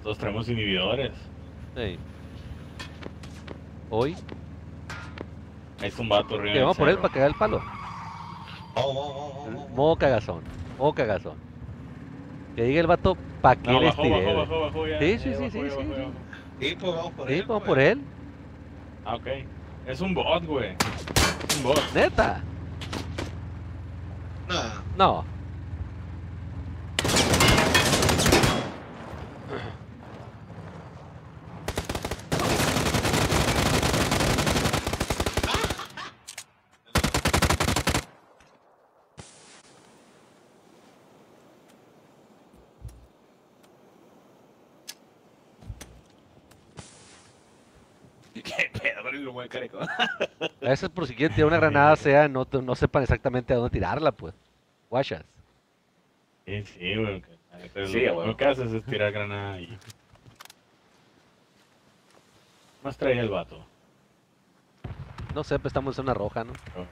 Todos traemos inhibidores. Ey. Hoy. Ahí está un vato arriba Que del vamos por él cerro. para cagar el palo. Vamos. Modo cagazón. Modo cagazón. Que diga el vato pa' qué No, les bajó, tiré. bajó ya. Sí, ya sí, sí, bajó, sí, ya sí, bajó, ya sí. bajó. Sí, pues vamos por Sí, él. vamos pues. por él. Ah, ok. Es un bot, güey. Es un bot. Neta. Nah. No. ¿Qué pedo con el buen careco? A veces por si quieren tirar una granada sea, no sepan exactamente a dónde tirarla, pues. Guachas. Sí, güey. Pero Sí, lo güey. que haces es tirar granada y... Más traía el vato. No sé, pues estamos en zona roja, ¿no? Pero-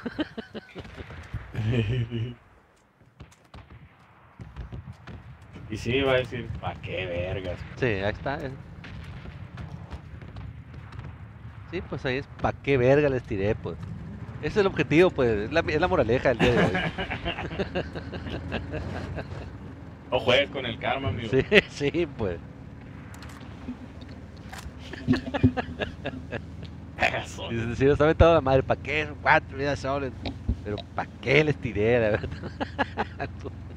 Y sí, va a decir, ¿pa' qué vergas? Sí, ahí está. Sí, pues ahí es pa' qué verga les tiré, pues. Ese es el objetivo, pues. Es la moraleja del día de hoy. O juegues con el karma, amigo. Sí, sí, pues. Eso. Si no saben toda la madre, ¿para qué? 4 vidas soles. Pero ¿para qué les tiré, la verdad?